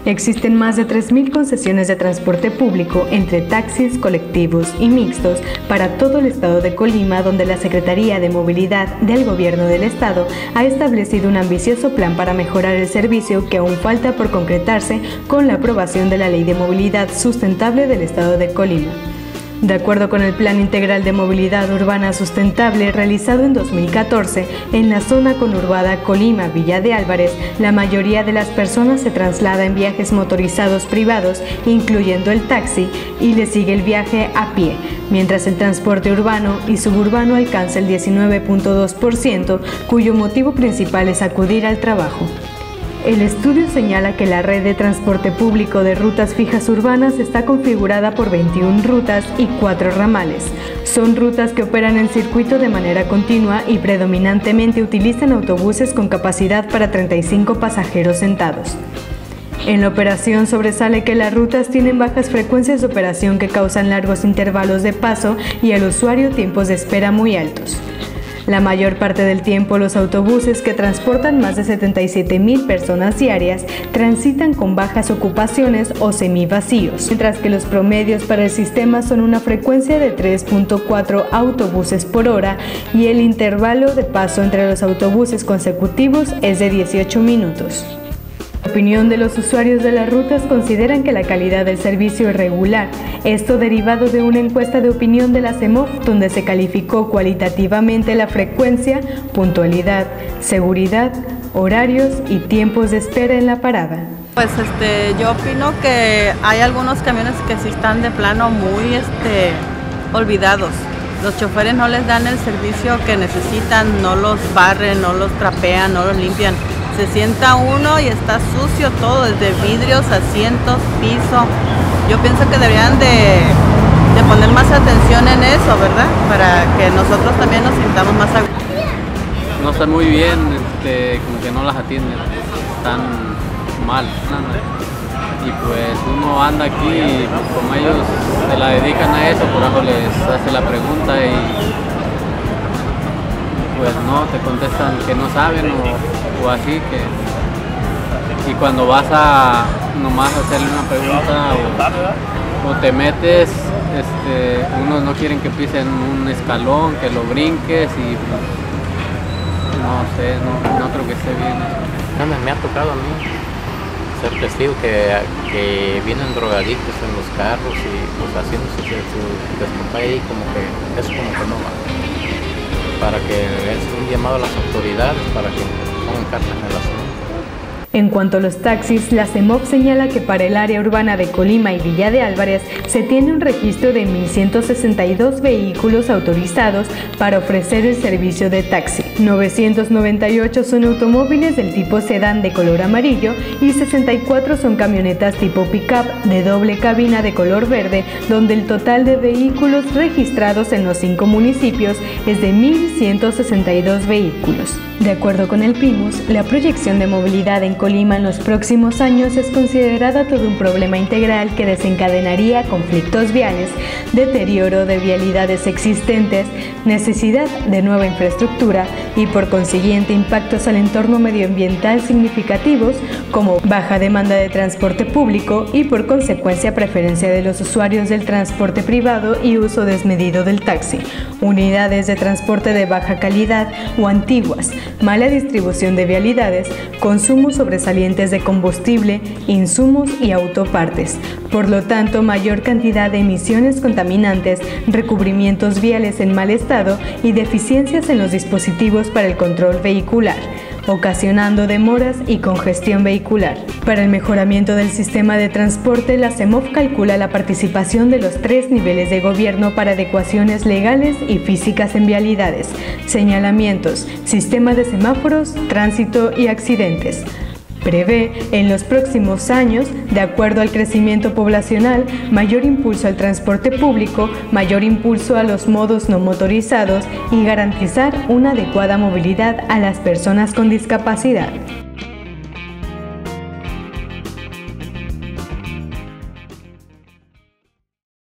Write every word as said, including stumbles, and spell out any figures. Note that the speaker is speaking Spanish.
Existen más de tres mil concesiones de transporte público entre taxis, colectivos y mixtos para todo el estado de Colima, donde la Secretaría de Movilidad del Gobierno del Estado ha establecido un ambicioso plan para mejorar el servicio que aún falta por concretarse con la aprobación de la Ley de Movilidad Sustentable del Estado de Colima. De acuerdo con el Plan Integral de Movilidad Urbana Sustentable realizado en dos mil catorce, en la zona conurbada Colima-Villa de Álvarez, la mayoría de las personas se traslada en viajes motorizados privados, incluyendo el taxi, y le sigue el viaje a pie, mientras el transporte urbano y suburbano alcanza el diecinueve punto dos por ciento, cuyo motivo principal es acudir al trabajo. El estudio señala que la red de transporte público de rutas fijas urbanas está configurada por veintiuna rutas y cuatro ramales. Son rutas que operan el circuito de manera continua y predominantemente utilizan autobuses con capacidad para treinta y cinco pasajeros sentados. En la operación sobresale que las rutas tienen bajas frecuencias de operación que causan largos intervalos de paso y al usuario tiempos de espera muy altos. La mayor parte del tiempo los autobuses, que transportan más de setenta y siete mil personas diarias, transitan con bajas ocupaciones o semivacíos, mientras que los promedios para el sistema son una frecuencia de tres punto cuatro autobuses por hora y el intervalo de paso entre los autobuses consecutivos es de dieciocho minutos. La opinión de los usuarios de las rutas consideran que la calidad del servicio es regular, esto derivado de una encuesta de opinión de la CEMOF donde se calificó cualitativamente la frecuencia, puntualidad, seguridad, horarios y tiempos de espera en la parada. Pues este, yo opino que hay algunos camiones que sí están de plano muy este, olvidados. Los choferes no les dan el servicio que necesitan, no los barren, no los trapean, no los limpian. Se sienta uno y está sucio todo, desde vidrios, asientos, piso. Yo pienso que deberían de, de poner más atención en eso, ¿verdad? Para que nosotros también nos sintamos más a gusto. No están muy bien, este, como que no las atienden, están mal. Y pues uno anda aquí y pues, como ellos se la dedican a eso, por algo les hace la pregunta y pues no, te contestan que no saben o, o así, que y cuando vas a nomás hacerle una pregunta o, o te metes, este, unos no quieren que pisen un escalón, que lo brinques y pues, no sé, no, no creo que esté bien eso. No, me, me ha tocado a mí ser testigo que, que vienen drogadictos en los carros y pues haciendo su, su descompay ahí, como que eso como que no va. Para que es un llamado a las autoridades para que pongan cartas en el asunto. En cuanto a los taxis, la CEMOF señala que para el área urbana de Colima y Villa de Álvarez se tiene un registro de mil ciento sesenta y dos vehículos autorizados para ofrecer el servicio de taxi. novecientos noventa y ocho son automóviles del tipo sedán de color amarillo y sesenta y cuatro son camionetas tipo pick-up de doble cabina de color verde, donde el total de vehículos registrados en los cinco municipios es de mil ciento sesenta y dos vehículos. De acuerdo con el PIMUS, la proyección de movilidad en Colima en los próximos años es considerada todo un problema integral que desencadenaría conflictos viales, deterioro de vialidades existentes, necesidad de nueva infraestructura y por consiguiente impactos al entorno medioambiental significativos como baja demanda de transporte público y por consecuencia preferencia de los usuarios del transporte privado y uso desmedido del taxi, unidades de transporte de baja calidad o antiguas, mala distribución de vialidades, consumos sobresalientes de combustible, insumos y autopartes. Por lo tanto, mayor cantidad de emisiones contaminantes, recubrimientos viales en mal estado y deficiencias en los dispositivos para el control vehicular, ocasionando demoras y congestión vehicular. Para el mejoramiento del sistema de transporte, la CEMOF calcula la participación de los tres niveles de gobierno para adecuaciones legales y físicas en vialidades, señalamientos, sistema de semáforos, tránsito y accidentes. Prevé, en los próximos años, de acuerdo al crecimiento poblacional, mayor impulso al transporte público, mayor impulso a los modos no motorizados y garantizar una adecuada movilidad a las personas con discapacidad.